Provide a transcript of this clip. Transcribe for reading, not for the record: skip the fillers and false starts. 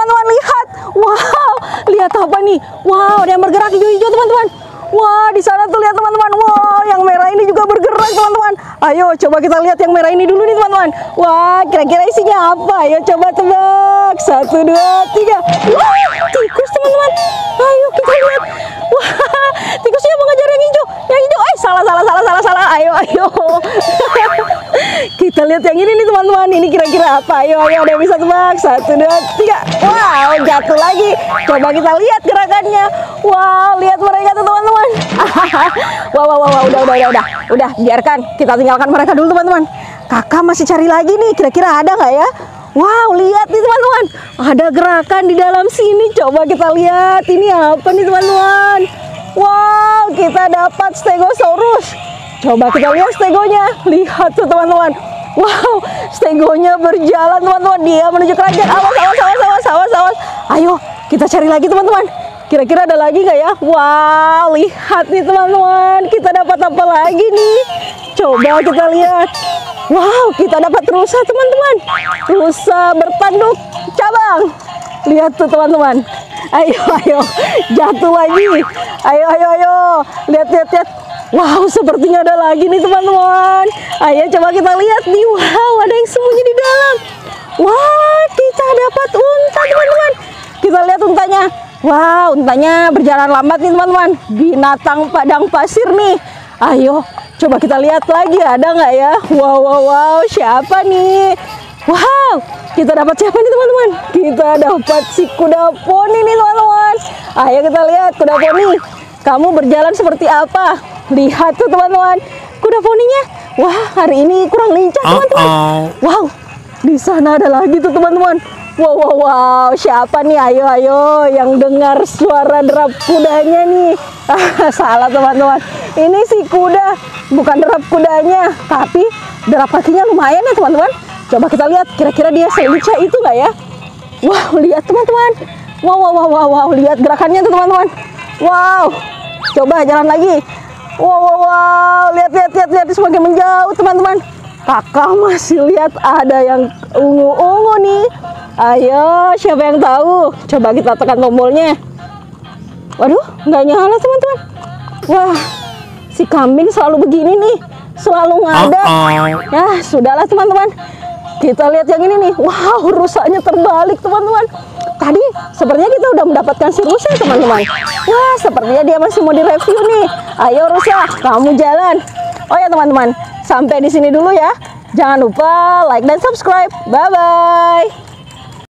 teman-teman, lihat. Wow, lihat apa nih? Wow, ada yang bergerak hijau-hijau teman-teman. Wah, di sana tuh lihat teman-teman. Wow, yang merah ini juga bergerak teman-teman. Ayo coba kita lihat yang merah ini dulu nih teman-teman. Wah, kira-kira isinya apa? Ayo coba tebak. 1, 2, 3. Wah, tikus teman-teman. Ayo kita lihat. Wah, tikusnya mengejar yang hijau. Yang hijau. Salah. Ayo. Kita lihat yang ini nih teman-teman. Ini kira-kira apa? Ayo, ada yang bisa tebak. 1, 2, 3. Wow, jatuh lagi. Coba kita lihat gerakannya. Wow, lihat mereka tuh teman-teman. Wow, udah, biarkan kita tinggalkan mereka dulu teman-teman. Kakak masih cari lagi nih, kira-kira ada nggak ya? Wow, lihat nih teman-teman, ada gerakan di dalam sini. Coba kita lihat, ini apa nih teman-teman? Wow, kita dapat Stegosaurus. Coba kita lihat stegonya, lihat tuh teman-teman. Wow, stegonya berjalan teman-teman, dia menuju kerajaan. Awas. Ayo, kita cari lagi teman-teman. Kira-kira ada lagi nggak ya? Wow, lihat nih teman-teman, kita dapat apa lagi nih? Coba kita lihat. Wow, kita dapat rusa teman-teman. Rusa bertanduk cabang. Lihat tuh teman-teman. Ayo, jatuh lagi. Ayo. Lihat. Wow, sepertinya ada lagi nih teman-teman. Ayo coba kita lihat nih. Wow, ada yang sembunyi di dalam. Wah, kita dapat unta teman-teman. Kita lihat untanya. Wow, untanya berjalan lambat nih teman-teman. Binatang padang pasir nih. Ayo, coba kita lihat lagi, ada nggak ya? Wow, siapa nih? Wow, kita dapat siapa nih teman-teman? Kita dapat si kuda poni nih teman-teman. Ayo kita lihat kuda poni. Kamu berjalan seperti apa? Lihat tuh teman-teman, kuda poninya. Wah, hari ini kurang lincah teman-teman. Wow, di sana ada lagi tuh teman-teman. Wow, siapa nih? Ayo, yang dengar suara derap kudanya nih. Salah teman-teman, ini si kuda, bukan derap kudanya, tapi derap kakinya lumayan ya teman-teman. Coba kita lihat, kira-kira dia selincah itu nggak ya? Wow, lihat teman-teman. Wow, lihat gerakannya tuh teman-teman. Wow, coba jalan lagi. Wow, lihat semakin menjauh teman-teman. Kakak masih lihat ada yang ungu-ungu nih. Ayo, siapa yang tahu? Coba kita tekan tombolnya. Waduh, nggak nyala teman-teman. Wah, si kambing selalu begini nih, selalu ngadap. Ya, sudahlah teman-teman. Kita lihat yang ini nih. Wow, rusanya terbalik teman-teman. Tadi sepertinya kita udah mendapatkan si rusa teman-teman. Wah, sepertinya dia masih mau direview nih. Ayo rusa, kamu jalan. Oh ya teman-teman, sampai di sini dulu ya. Jangan lupa like dan subscribe. Bye-bye.